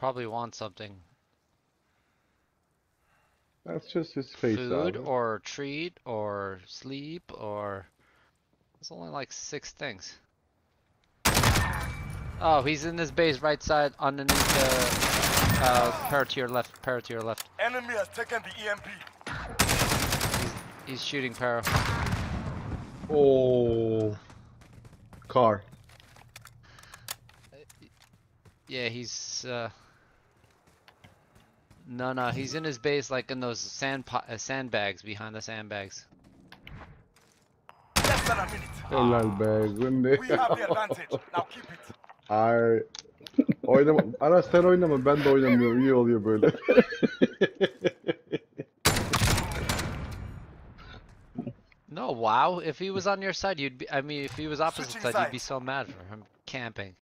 probably want something. That's just his face Food out. or treat or sleep or... It's only like 6 things. Oh, he's in this base right side underneath the... pair to your left, pair to your left. Enemy has taken the EMP. He's shooting Para. Oh. Car. Yeah, he's no, he's in his base like in those sandbags behind the sandbags. Less than a minute. Helal be Günde. We have the advantage. Now keep it. Ay. Oynama. Aras sen oynama, ben de oynamıyorum. İyi oluyor böyle. No, wow. If he was on your side, you'd be. I mean, if he was opposite Switching side, you'd be sides. so mad for him camping.